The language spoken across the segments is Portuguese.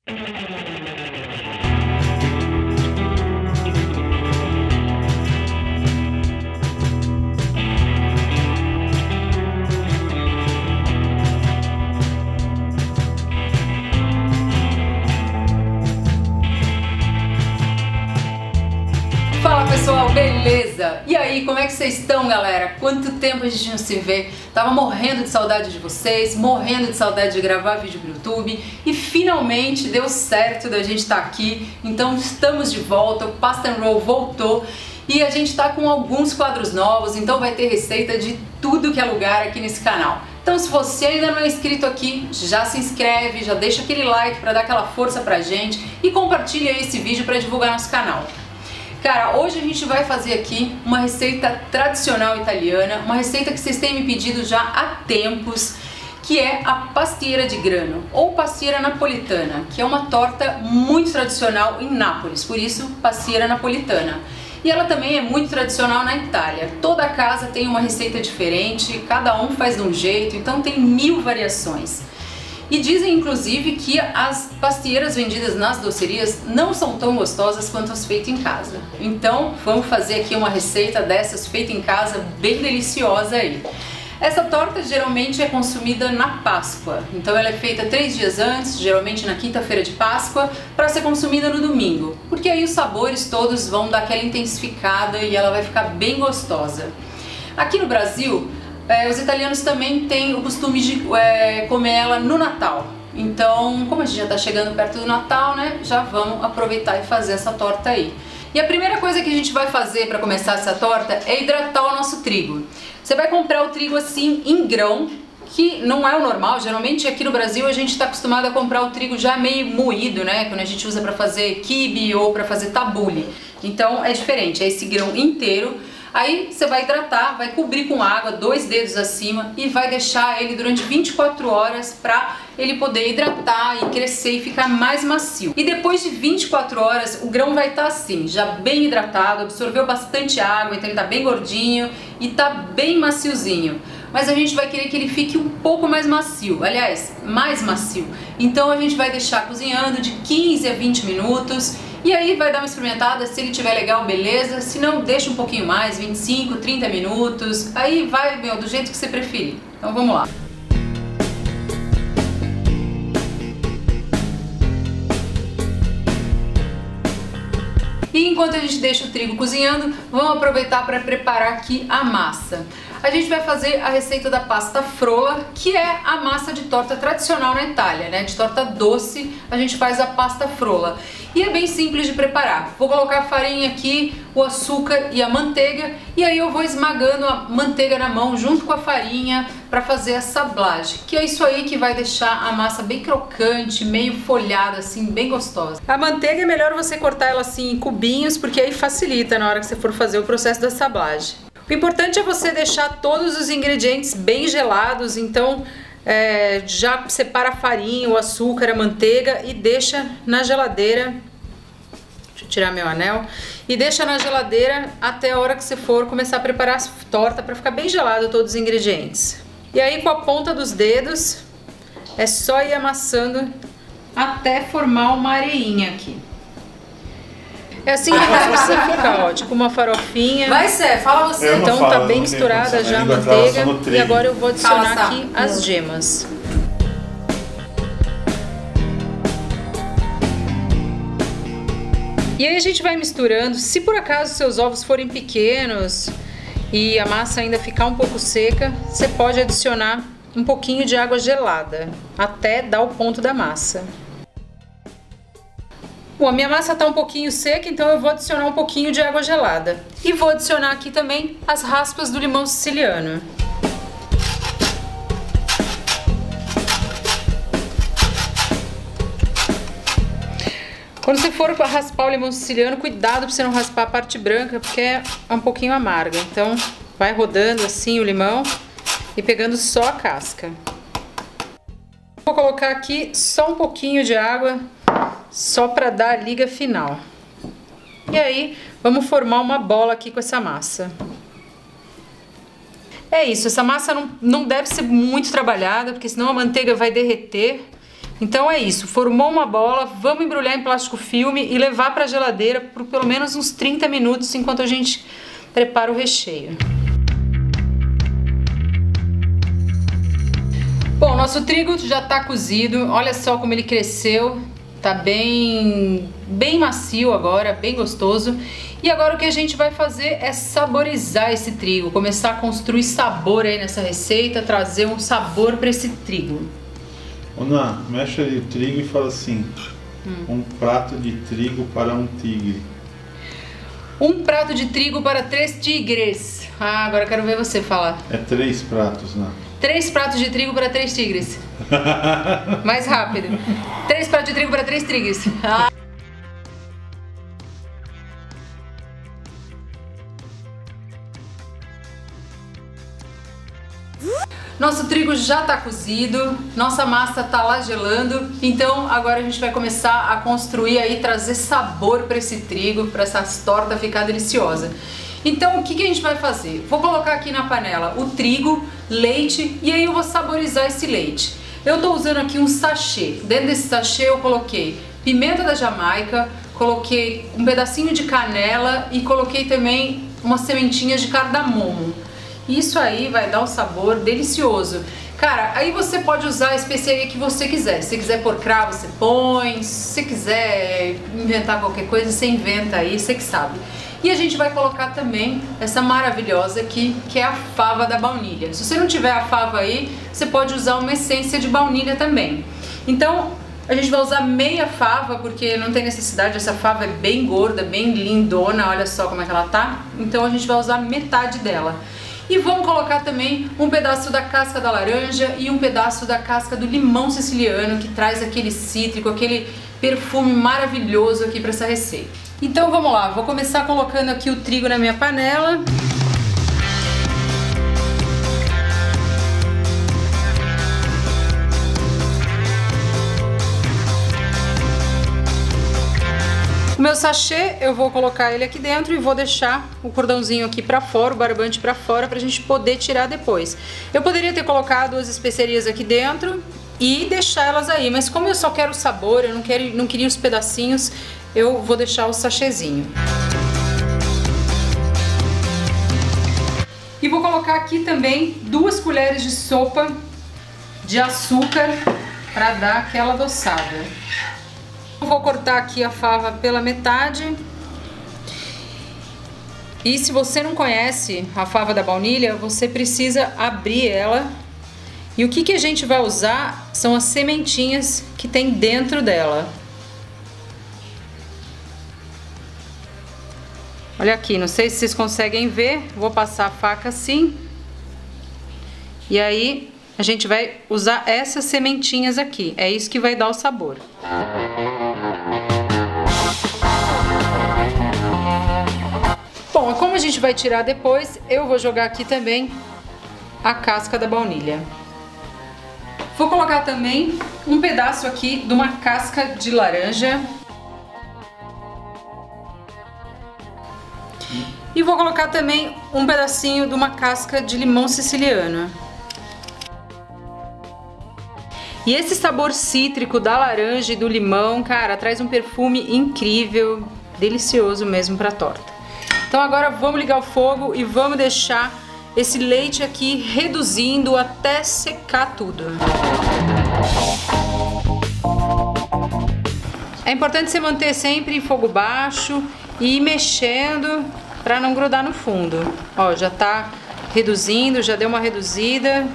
Fala pessoal, beleza? E aí, como é que vocês estão, galera? Quanto tempo a gente não se vê? Tava morrendo de saudade de vocês, morrendo de saudade de gravar vídeo pro YouTube e finalmente deu certo da gente estar aqui. Então estamos de volta, o Pasta and Roll voltou e a gente tá com alguns quadros novos, então vai ter receita de tudo que é lugar aqui nesse canal. Então se você ainda não é inscrito aqui, já se inscreve, já deixa aquele like para dar aquela força pra gente e compartilha esse vídeo para divulgar nosso canal. Cara, hoje a gente vai fazer aqui uma receita tradicional italiana, uma receita que vocês têm me pedido já há tempos, que é a pastiera de grano, ou pastiera napolitana, que é uma torta muito tradicional em Nápoles, por isso pastiera napolitana. E ela também é muito tradicional na Itália. Toda casa tem uma receita diferente, cada um faz de um jeito, então tem 1000 variações. E dizem inclusive que as pastieras vendidas nas docerias não são tão gostosas quanto as feitas em casa. Então vamos fazer aqui uma receita dessas feita em casa, bem deliciosa aí. Essa torta geralmente é consumida na Páscoa, então ela é feita 3 dias antes, geralmente na quinta-feira de Páscoa, para ser consumida no domingo, porque aí os sabores todos vão dar aquela intensificada e ela vai ficar bem gostosa. Aqui no Brasil, os italianos também têm o costume de comer ela no Natal. Então, como a gente já está chegando perto do Natal, né, já vamos aproveitar e fazer essa torta aí. E a primeira coisa que a gente vai fazer para começar essa torta é hidratar o nosso trigo. Você vai comprar o trigo assim em grão, que não é o normal. Geralmente aqui no Brasil a gente está acostumado a comprar o trigo já meio moído, né, quando a gente usa para fazer quibe ou para fazer tabule. Então é diferente, é esse grão inteiro. Aí você vai hidratar, vai cobrir com água, 2 dedos acima e vai deixar ele durante 24 horas para ele poder hidratar e crescer e ficar mais macio. E depois de 24 horas o grão vai estar assim, já bem hidratado, absorveu bastante água, então ele está bem gordinho e está bem maciozinho. Mas a gente vai querer que ele fique um pouco mais macio, aliás, mais macio. Então a gente vai deixar cozinhando de 15 a 20 minutos. E aí vai dar uma experimentada, se ele tiver legal, beleza, se não, deixa um pouquinho mais, 25, 30 minutos, aí vai, meu, do jeito que você preferir. Então vamos lá. E enquanto a gente deixa o trigo cozinhando, vamos aproveitar para preparar aqui a massa. A gente vai fazer a receita da pasta frolla, que é a massa de torta tradicional na Itália, né? De torta doce, a gente faz a pasta frolla. E é bem simples de preparar. Vou colocar a farinha aqui, o açúcar e a manteiga, e aí eu vou esmagando a manteiga na mão junto com a farinha para fazer a sablage, que é isso aí que vai deixar a massa bem crocante, meio folhada, assim, bem gostosa. A manteiga é melhor você cortar ela assim em cubinhos, porque aí facilita na hora que você for fazer o processo da sablage. O importante é você deixar todos os ingredientes bem gelados, então já separa a farinha, o açúcar, a manteiga e deixa na geladeira. Deixa eu tirar meu anel. E deixa na geladeira até a hora que você for começar a preparar a torta, para ficar bem gelado todos os ingredientes. E aí com a ponta dos dedos é só ir amassando até formar uma areinha aqui. É assim que precisa ficar, ó, tipo uma farofinha. Vai ser, fala você. Então tá bem misturada já a manteiga e agora eu vou adicionar aqui as gemas. E aí a gente vai misturando. Se por acaso seus ovos forem pequenos e a massa ainda ficar um pouco seca, você pode adicionar um pouquinho de água gelada até dar o ponto da massa. Bom, a minha massa tá um pouquinho seca, então eu vou adicionar um pouquinho de água gelada. E vou adicionar aqui também as raspas do limão siciliano. Quando você for raspar o limão siciliano, cuidado para você não raspar a parte branca, porque é um pouquinho amarga. Então vai rodando assim o limão e pegando só a casca. Vou colocar aqui só um pouquinho de água, só para dar a liga final. E aí, vamos formar uma bola aqui com essa massa. É isso, essa massa não deve ser muito trabalhada, porque senão a manteiga vai derreter. Então é isso, formou uma bola, vamos embrulhar em plástico filme e levar para a geladeira por pelo menos uns 30 minutos enquanto a gente prepara o recheio. Bom, nosso trigo já está cozido, olha só como ele cresceu, tá bem macio agora, bem gostoso. E agora o que a gente vai fazer é saborizar esse trigo, começar a construir sabor aí nessa receita, trazer um sabor para esse trigo. Ô Ná, mexe ali o trigo e fala assim, um prato de trigo para um tigre. Um prato de trigo para 3 tigres. Ah, agora eu quero ver você falar. É 3 pratos, Ná. 3 pratos de trigo para 3 tigres. Mais rápido. 3 pratos de trigo para 3 tigres. Ah. Nosso trigo já está cozido, nossa massa está lá gelando, então agora a gente vai começar a construir aí, trazer sabor para esse trigo, para essa torta ficar deliciosa. Então o que a gente vai fazer? Vou colocar aqui na panela o trigo, leite e aí eu vou saborizar esse leite. Eu estou usando aqui um sachê, dentro desse sachê eu coloquei pimenta da Jamaica, coloquei um pedacinho de canela e coloquei também umas sementinhas de cardamomo. Isso aí vai dar um sabor delicioso. Cara, aí você pode usar a especiaria que você quiser. Se você quiser pôr cravo, você põe. Se você quiser inventar qualquer coisa, você inventa aí, você que sabe. E a gente vai colocar também essa maravilhosa aqui, que é a fava da baunilha. Se você não tiver a fava aí, você pode usar uma essência de baunilha também. Então, a gente vai usar meia fava, porque não tem necessidade, essa fava é bem gorda, bem lindona, olha só como é que ela tá. Então a gente vai usar metade dela. E vamos colocar também um pedaço da casca da laranja e um pedaço da casca do limão siciliano, que traz aquele cítrico, aquele perfume maravilhoso aqui para essa receita. Então vamos lá, vou começar colocando aqui o trigo na minha panela. O meu sachê, eu vou colocar ele aqui dentro e vou deixar o cordãozinho aqui pra fora, o barbante pra fora, pra gente poder tirar depois. Eu poderia ter colocado as especiarias aqui dentro e deixar elas aí, mas como eu só quero o sabor, eu não queria os pedacinhos, eu vou deixar o sachêzinho. E vou colocar aqui também 2 colheres de sopa de açúcar pra dar aquela adoçada. Vou cortar aqui a fava pela metade. E se você não conhece a fava da baunilha, você precisa abrir ela. E o que a gente vai usar são as sementinhas que tem dentro dela. Olha aqui, não sei se vocês conseguem ver, vou passar a faca assim. E aí a gente vai usar essas sementinhas aqui, é isso que vai dar o sabor. Bom, como a gente vai tirar depois, eu vou jogar aqui também a casca da baunilha. Vou colocar também um pedaço aqui de uma casca de laranja. E vou colocar também um pedacinho de uma casca de limão siciliano. E esse sabor cítrico da laranja e do limão, cara, traz um perfume incrível, delicioso mesmo pra torta. Então agora vamos ligar o fogo e vamos deixar esse leite aqui reduzindo até secar tudo. É importante você manter sempre em fogo baixo e ir mexendo para não grudar no fundo. Ó, já tá reduzindo, já deu uma reduzida.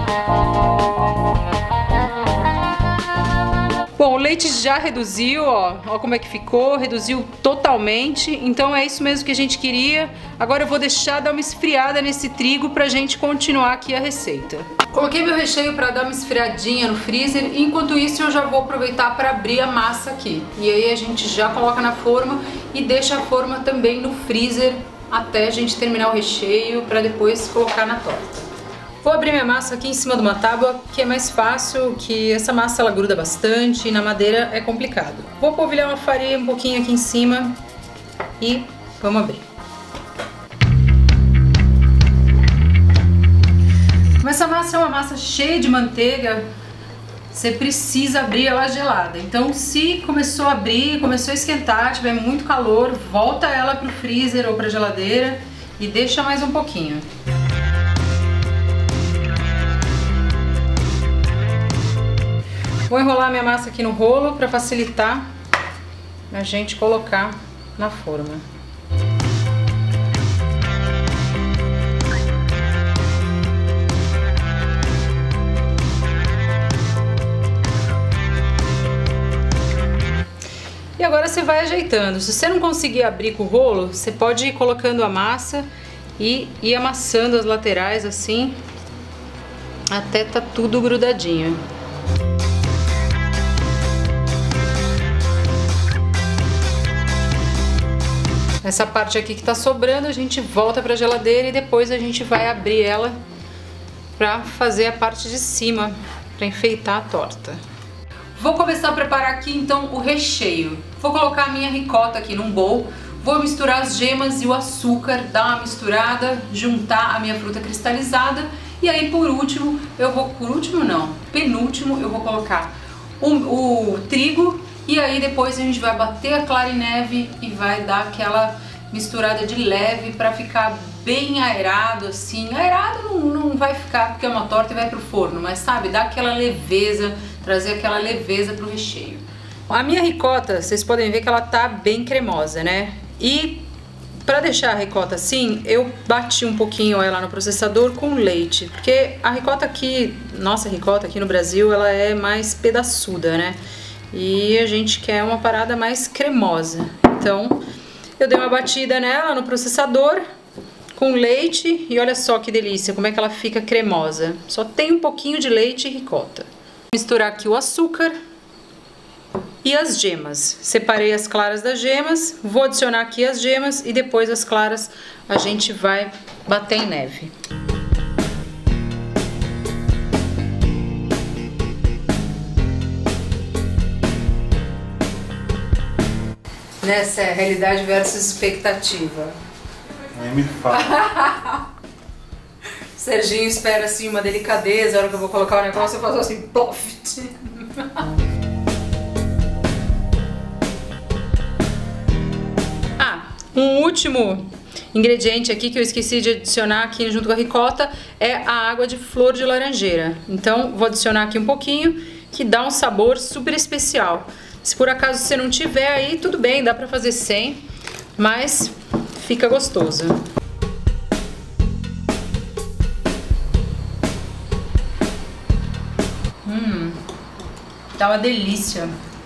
Bom, o leite já reduziu, ó como é que ficou, reduziu totalmente, então é isso mesmo que a gente queria. Agora eu vou deixar dar uma esfriada nesse trigo pra gente continuar aqui a receita. Coloquei meu recheio para dar uma esfriadinha no freezer, e enquanto isso eu já vou aproveitar para abrir a massa aqui. E aí a gente já coloca na forma e deixa a forma também no freezer até a gente terminar o recheio para depois colocar na torta. Vou abrir minha massa aqui em cima de uma tábua, que é mais fácil, que essa massa ela gruda bastante e na madeira é complicado. Vou polvilhar uma farinha um pouquinho aqui em cima e vamos abrir. Como essa massa é uma massa cheia de manteiga, você precisa abrir ela gelada. Então, se começou a abrir, começou a esquentar, tiver muito calor, volta ela pro freezer ou pra geladeira e deixa mais um pouquinho. Vou enrolar minha massa aqui no rolo para facilitar a gente colocar na forma. E agora você vai ajeitando. Se você não conseguir abrir com o rolo, você pode ir colocando a massa e ir amassando as laterais assim, até tá tudo grudadinho. Essa parte aqui que tá sobrando, a gente volta pra geladeira e depois a gente vai abrir ela pra fazer a parte de cima, pra enfeitar a torta. Vou começar a preparar aqui então o recheio. Vou colocar a minha ricota aqui num bowl, vou misturar as gemas e o açúcar, dar uma misturada, juntar a minha fruta cristalizada e aí penúltimo eu vou colocar o trigo e aí depois a gente vai bater a clara em neve e vai dar aquela misturada de leve para ficar bem aerado assim. Aerado não vai ficar porque é uma torta e vai pro forno, mas sabe, dá aquela leveza, trazer aquela leveza pro recheio. A minha ricota, vocês podem ver que ela tá bem cremosa, né? E para deixar a ricota assim, eu bati um pouquinho ela no processador com leite, porque a ricota aqui, nossa ricota aqui no Brasil, ela é mais pedaçuda, né? E a gente quer uma parada mais cremosa. Então, eu dei uma batida nela no processador com leite e olha só que delícia, como é que ela fica cremosa. Só tem um pouquinho de leite e ricota. Misturar aqui o açúcar e as gemas. Separei as claras das gemas, vou adicionar aqui as gemas e depois as claras a gente vai bater em neve. Nessa é realidade versus expectativa. Nem me fala. Serginho espera assim uma delicadeza, a hora que eu vou colocar o negócio eu faço assim, ploft. Um último ingrediente aqui que eu esqueci de adicionar aqui junto com a ricota é a água de flor de laranjeira. Então vou adicionar aqui um pouquinho que dá um sabor super especial. Se por acaso você não tiver aí, tudo bem, dá pra fazer sem, mas fica gostoso. Tá uma delícia.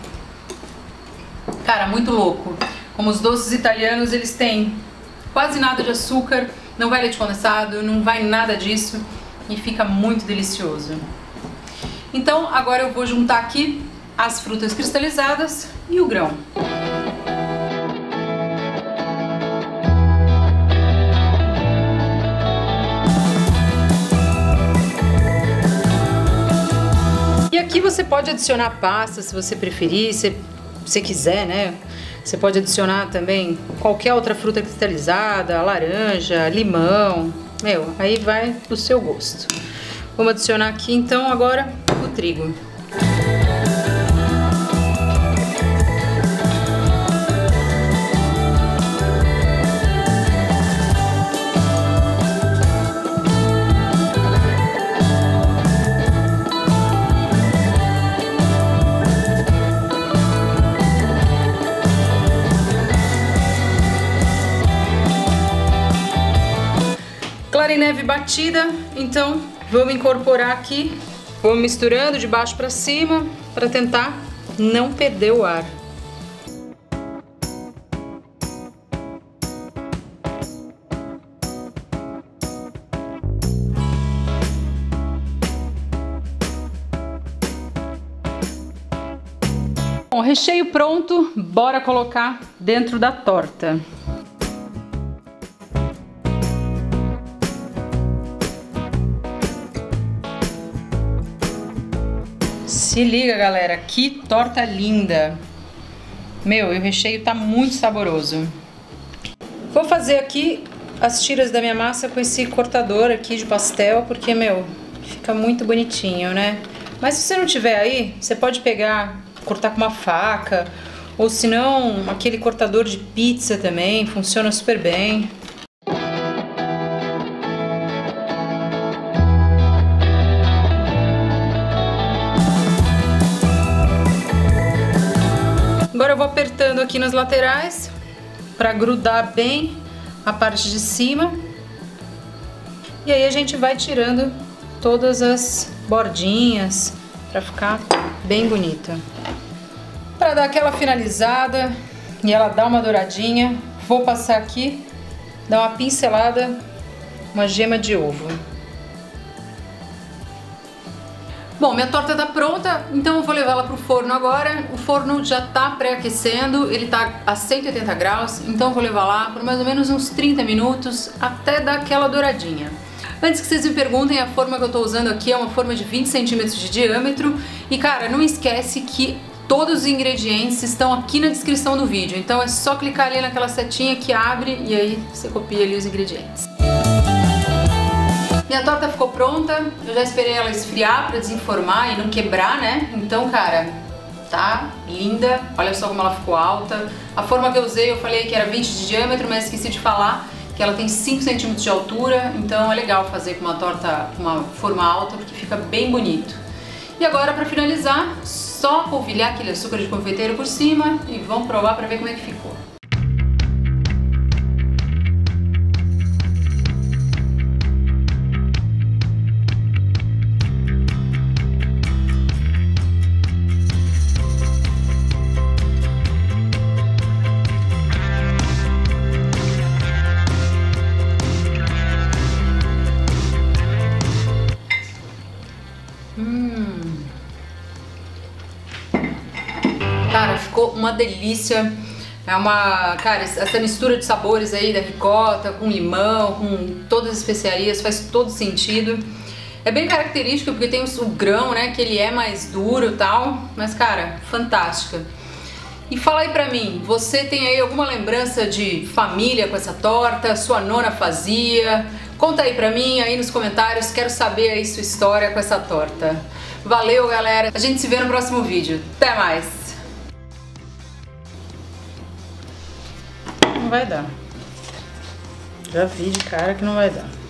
Cara, muito louco. Como os doces italianos, eles têm quase nada de açúcar, não vai leite condensado, não vai nada disso e fica muito delicioso. Então agora eu vou juntar aqui as frutas cristalizadas e o grão. E aqui você pode adicionar pasta se você preferir, se você quiser, né? Você pode adicionar também qualquer outra fruta cristalizada, laranja, limão, aí vai do seu gosto. Vamos adicionar aqui então agora o trigo. Clara em neve batida, então vamos incorporar aqui, vamos misturando de baixo para cima para tentar não perder o ar. Bom, recheio pronto, bora colocar dentro da torta. Se liga, galera, que torta linda! E o recheio tá muito saboroso. Vou fazer aqui as tiras da minha massa com esse cortador aqui de pastel, porque, fica muito bonitinho, né? Mas se você não tiver aí, você pode pegar, cortar com uma faca, ou se não, aquele cortador de pizza também, funciona super bem. Agora eu vou apertando aqui nas laterais para grudar bem a parte de cima. E aí a gente vai tirando todas as bordinhas para ficar bem bonita. Para dar aquela finalizada e ela dar uma douradinha, vou passar aqui, dar uma pincelada, uma gema de ovo. Bom, minha torta tá pronta, então eu vou levá-la pro forno agora. O forno já tá pré-aquecendo, ele tá a 180 graus, então eu vou levar lá por mais ou menos uns 30 minutos até dar aquela douradinha. Antes que vocês me perguntem, a forma que eu tô usando aqui é uma forma de 20 centímetros de diâmetro. E cara, não esquece que todos os ingredientes estão aqui na descrição do vídeo, então é só clicar ali naquela setinha que abre e aí você copia ali os ingredientes. Minha torta ficou pronta, eu já esperei ela esfriar pra desenformar e não quebrar, né? Então, cara, tá linda, olha só como ela ficou alta. A forma que eu usei, eu falei que era 20 de diâmetro, mas esqueci de falar que ela tem 5 centímetros de altura, então é legal fazer com uma torta com uma forma alta, porque fica bem bonito. E agora, pra finalizar, só polvilhar aquele açúcar de confeiteiro por cima e vamos provar pra ver como é que ficou. Cara, ficou uma delícia. Cara, essa mistura de sabores aí da ricota com limão, com todas as especiarias, faz todo sentido. É bem característico porque tem o grão, né, que ele é mais duro e tal, mas cara, fantástica. E fala aí pra mim, você tem aí alguma lembrança de família com essa torta? Sua nona fazia? Conta aí pra mim aí nos comentários, quero saber aí sua história com essa torta. Valeu, galera, a gente se vê no próximo vídeo. Até mais! Não vai dar. Já vi de cara que não vai dar.